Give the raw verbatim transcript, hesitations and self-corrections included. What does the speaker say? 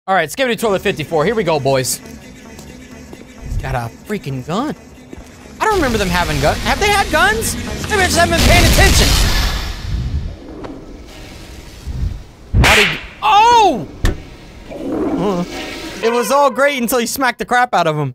All right, Skibidi Toilet fifty-four. Here we go, boys. Got a freaking gun. I don't remember them having guns. Have they had guns? Maybe I just haven't been paying attention. How did you... Oh! Uh, it was all great until you smacked the crap out of him.